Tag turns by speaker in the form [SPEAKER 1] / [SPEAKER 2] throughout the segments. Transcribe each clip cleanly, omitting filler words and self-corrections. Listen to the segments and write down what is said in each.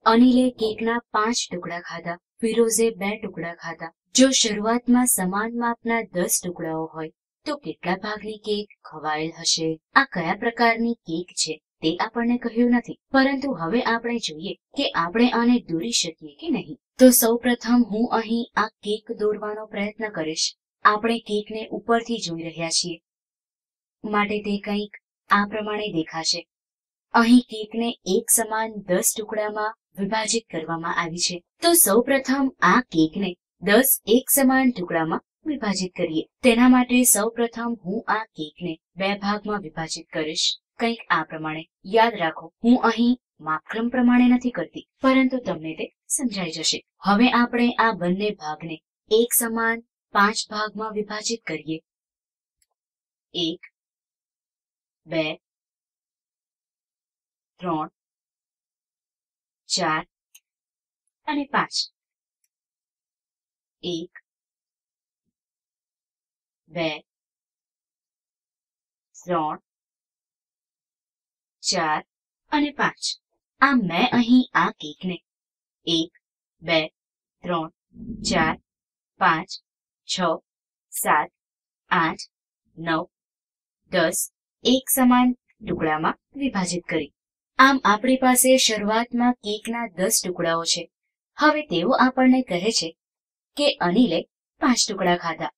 [SPEAKER 1] અનિલે કેકના 5 ટુકડા ખાધા, ફિરોઝે 2 ટુકડા ખાધા. જો શરૂઆતમાં સમાન માપના 10 ટુકડાઓ હોય તો કેટલા ભાગની કેક ખવાયેલ હશે? આ કયા પ્રકારની કેક છે તે આપણને કહ્યું નથી, પરંતુ હવે આપણે જોઈએ કે આપણે આને દોરી શકીએ કે નહીં. તો સૌપ્રથમ હું અહીં આ કેક દોરવાનો પ્રયત્ન કરીશ. આપણે કેકને ઉપરથી જોઈ રહ્યા છીએ, માટે તે કંઈક આ પ્રમાણે દેખાશે. અહીં કેકને એક સમાન 10 ટુકડામાં વિભાજિત કરવામાં આવી છે. તો સૌપ્રથમ આ કેકને 10 એક સમાન ટુકડામાં વિભાજિત કરીએ. તેના માટે સૌપ્રથમ હું આ કેકને 2 ભાગમાં વિભાજિત કરીશ, કંઈક આ પ્રમાણે. યાદ રાખો, હું અહીં માપક્રમ પ્રમાણે નથી કરતી, પરંતુ તમને તે સમજાઈ જશે. હવે આપણે આ બંને ભાગને એક સમાન 5 ભાગમાં વિભાજિત કરીએ. 1 2 3 4 અને 5. 1 2 3 4 અને 5. આમ મેં અહીં આ કેકને 1 2 3 4 5 6 7 8 9 10 એક સમાન ટુકડામાં વિભાજિત કરી. આમ આપણી પાસે શરૂઆતમાં કેકના 10 ટુકડાઓ છે. હવે તેઓ આપણને કહે છે કે અનિલે 5 ટુકડા ખાધા,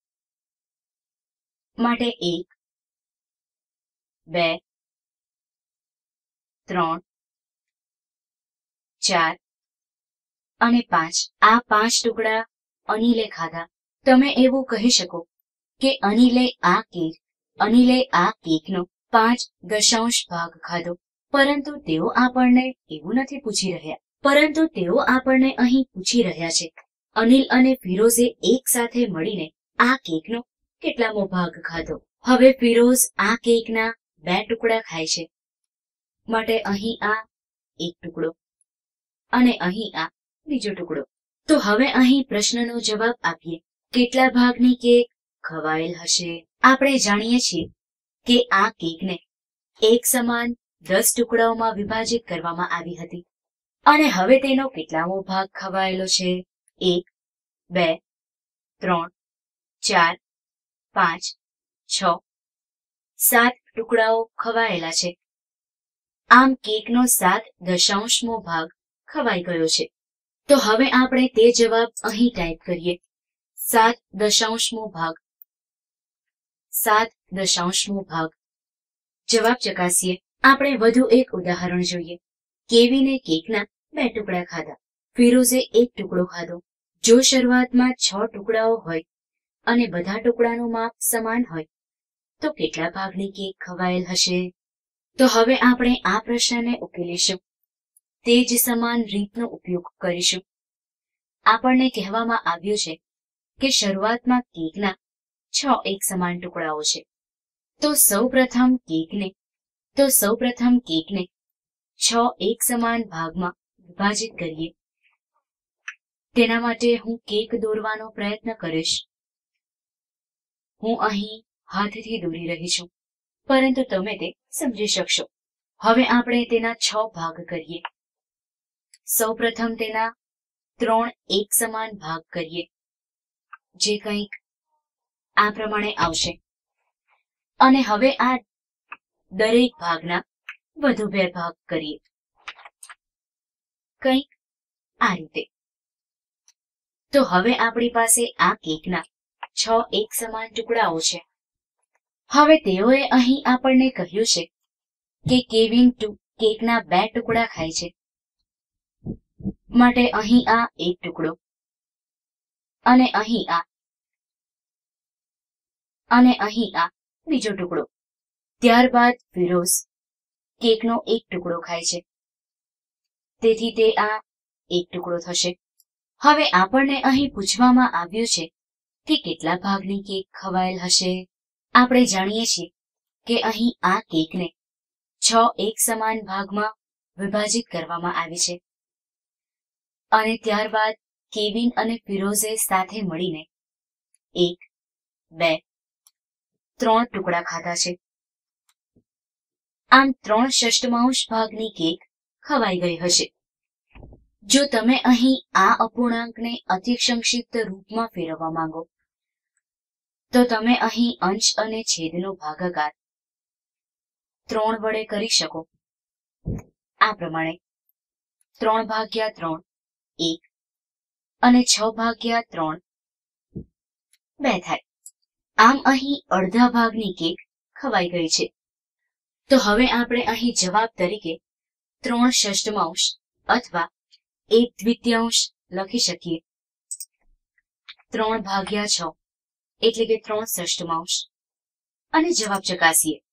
[SPEAKER 1] માટે 1 2 3 4 અને 5. આ 5 ટુકડા અનિલે ખાધા. તમે એવું કહી શકો કે અનિલે આ કેકનો 5 ભાગ ખાધો, પરંતુ તેઓ આપણને એવું નથી પૂછી રહ્યા. પરંતુ તેઓ આપણને અહીં પૂછી રહ્યા છે અનિલ અને ફિરોઝે એક સાથે મળીને આ કેકનો કેટલામો ભાગ ખાધો. હવે ફિરોઝ આ કેકના 2 ટુકડા ખાય છે, માટે અહીં આ 1 ટુકડો અને અહીં આ બીજો ટુકડો. તો હવે અહીં પ્રશ્નનો જવાબ આપીએ. કેટલા ભાગની કેક ખવાયેલ હશે? આપણે જાણીએ છીએ કે આ કેકને એક સમાન 10 ટુકડાઓમાં વિભાજિત કરવામાં આવી હતી, અને હવે તેનો કેટલામો ભાગ ખવાયેલો છે? 1 2 3 4 5 6 7 ટુકડાઓ ખવાયેલા છે. આમ કેકનો 7/10મો ભાગ ખવાઈ ગયો છે. તો હવે આપણે તે જવાબ અહીં ટાઈપ કરીએ. 7/10મો ભાગ. 7/10મો ભાગ. જવાબ ચકાસીએ. આપણે વધુ એક ઉદાહરણ જોઈએ. કેવીને કેકના 2 ટુકડા ખાધા, ફિરોઝે 1 ટુકડો ખાધો. જો શરૂઆતમાં 6 ટુકડાઓ હોય અને બધા ટુકડાનું માપ સમાન હોય તો કેટલા ભાગની કેક ખવાયેલ હશે? તો હવે આપણે આ પ્રશ્નને ઉકેલીશું. તે જ સમાન રીતનો ઉપયોગ કરીશું. આપણને કહેવામાં આવ્યું છે કે શરૂઆતમાં કેકના 6 એક સમાન ટુકડાઓ છે. તો સૌપ્રથમ કેકને 6 એક સમાન ભાગમાં વિભાજિત કરીએ. તેના માટે હું કેક દોરવાનો પ્રયત્ન કરીશ. હું અહીં હાથથી દોરી રહી છું, પરંતુ તમે તે સમજી શકશો. હવે આપણે તેના 6 ભાગ કરીએ. સૌપ્રથમ તેના 3 એક સમાન ભાગ કરીએ, જે કંઈક આ પ્રમાણે આવશે. અને હવે આ દરેક ભાગના વધુ 2 ભાગ કરીએ, કંઈક આ રીતે. તો હવે આપણી પાસે આ કેકના 6 એક સમાન ટુકડાઓ છે. હવે તેઓએ અહીં આપણને કહ્યું છે કે કેવિન કેકના 2 ટુકડા ખાય છે, માટે અહીં આ 1 ટુકડો અને અહીં આ બીજો ટુકડો. ત્યારબાદ ફિરોઝ કેકનો 1 ટુકડો ખાય છે, તેથી તે આ 1 ટુકડો થશે. હવે આપણને અહીં પૂછવામાં આવ્યું છે કે કેટલા ભાગની કેક ખવાયેલ હશે? આપણે જાણીએ છીએ કે અહીં આ કેકને 6 એક સમાન ભાગમાં વિભાજિત કરવામાં આવી છે, અને ત્યારબાદ કેવિન અને ફિરોઝે સાથે મળીને 1 2 3 ટુકડા ખાધા છે. આમ 3/6 ભાગની કેક ખવાઈ ગઈ હશે. જો તમે અહીં આ અપૂર્ણાંકને અતિ સંક્ષિપ્ત રૂપમાં ફેરવવા માંગો તો તમે અહીં અંશ અને છેદનો ભાગાકાર 3 વડે કરી શકો. આ પ્રમાણે 3/3 1 અને 6/3 2 થાય. આમ અહીં અડધા ભાગની કેક ખવાઈ ગઈ છે. તો હવે આપણે અહીં જવાબ તરીકે 3/6 અથવા 1/2 લખી શકીએ. 3/6 એટલે કે 3/6 અને જવાબ ચકાસીએ.